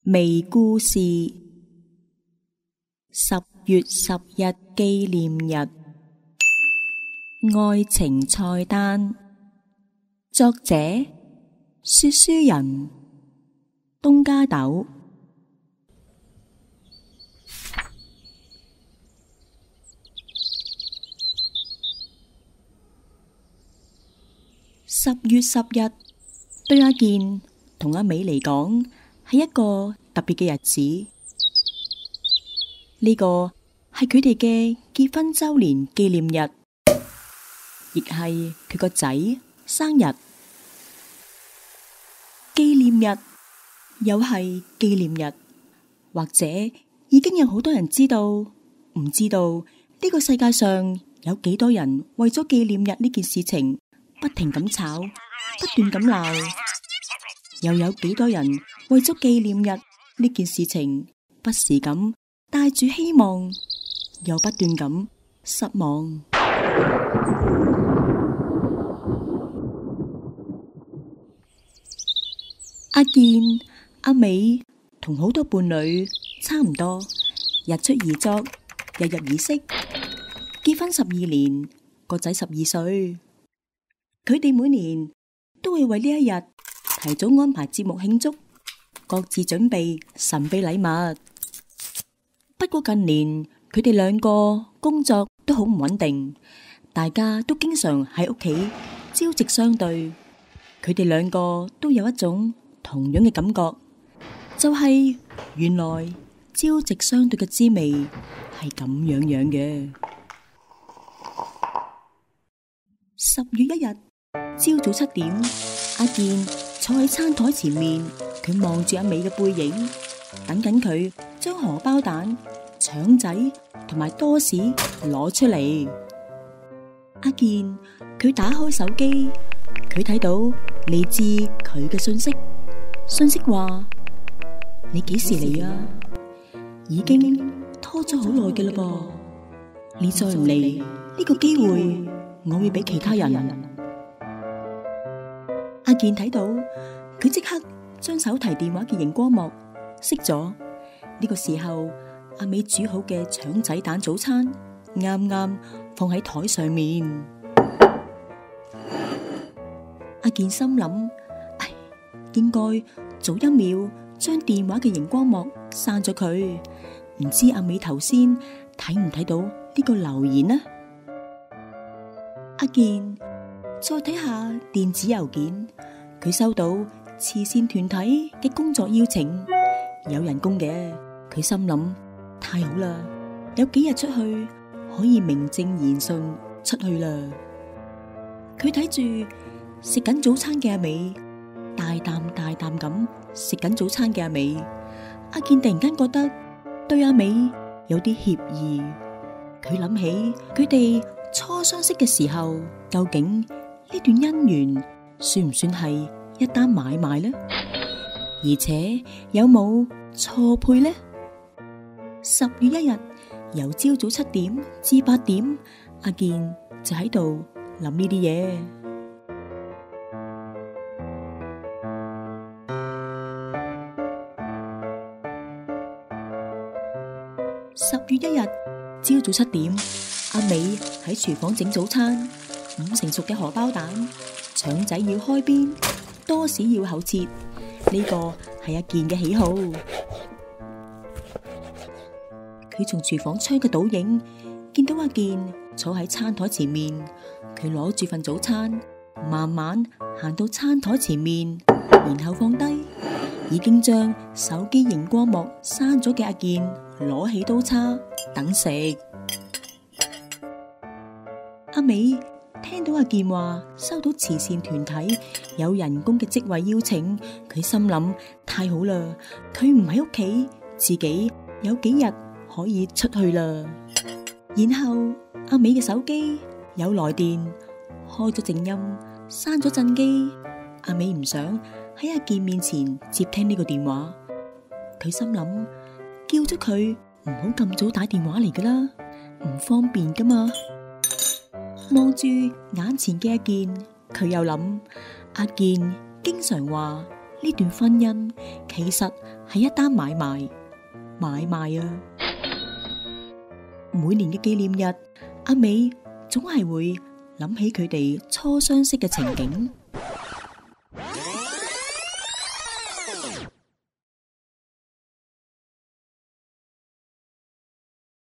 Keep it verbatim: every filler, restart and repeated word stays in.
微故事。十月十日紀念日，愛情菜單。作者：說書人東加豆。十月十日對阿健同阿美嚟講係一個特別嘅日子。呢個係佢哋嘅結婚周年紀念日，亦係佢個仔生日。紀念日又係紀念日，或者已經有好多人知道，唔知道呢個世界上有幾多人為咗紀念日呢件事情不停咁吵，不斷咁鬧，又有幾多人為咗紀念日呢件事情不時咁帶住希望，又不斷咁失望。阿健、阿美同好多伴侶差唔多，日出而作，日入而息，結婚十二年，個仔十二歲。佢哋每年都會為呢一日提早安排節目慶祝，各自準備神秘禮物。不過近年佢哋兩個工作都好唔穩定，大家都經常喺屋企朝夕相對。佢哋兩個都有一種同樣嘅感覺，就係原來朝夕相對嘅滋味係咁樣樣嘅。十月一日朝早七點，阿健坐喺餐台前面，佢望住阿美嘅背影，等緊佢將荷包蛋、腸仔同埋多士攞出嚟。阿健佢打開手機，佢睇到嚟自佢嘅信息，信息話：你幾時嚟啊？已經拖咗好耐嘅啦噃，你再唔嚟，呢個機會我會俾其他人。阿健睇到，佢即刻將手提電話嘅熒光幕熄咗。呢個時候，阿美煮好嘅腸仔蛋早餐啱啱放喺台上面。阿健心諗：唉，應該早一秒將電話嘅熒光幕刪咗佢。唔知阿美頭先睇唔睇到呢個留言呢？阿健再睇下電子郵件，佢收到慈善團體嘅工作邀請，有人工嘅。佢心諗：太好啦，有幾日出去可以名正言順出去啦。佢睇住食緊早餐嘅阿美，大啖大啖咁食緊早餐嘅阿美，阿健突然間覺得對阿美有啲歉意。佢諗起佢哋初相識嘅時候，究竟呢段姻緣算唔算係一單買賣呢？而且有冇錯配呢？十月一日由朝早七點至八點，阿健就喺度諗呢啲嘢。十月一日朝早七點，阿美喺廚房整早餐，五成熟嘅荷包蛋，腸仔要開邊，多士要厚切，呢個係阿健嘅喜好。佢從廚房窗嘅倒影見到阿健坐喺餐台前面，佢攞住份早餐，慢慢行到餐台前面，然後放低已經將手機熒光幕刪咗嘅阿健，攞起刀叉等食。阿美聽到阿健話收到慈善團體有人工嘅職位邀請，佢心諗太好啦，佢唔喺屋企，自己有幾日可以出去啦。然後阿美嘅手機有來電，開咗靜音，刪咗震機。阿美唔想喺阿健面前接聽呢個電話，佢心諗叫咗佢唔好咁早打電話嚟噶啦，唔方便噶嘛。望住眼前嘅阿健，佢又諗阿健經常話呢段婚姻其實係一單買賣，買賣啊！每年嘅紀念日，阿美總係會諗起佢哋初相識嘅情景。